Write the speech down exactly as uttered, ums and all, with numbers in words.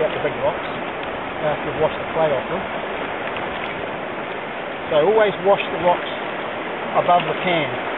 out the big rocks after you've washed the clay off them. So always wash the rocks above the can.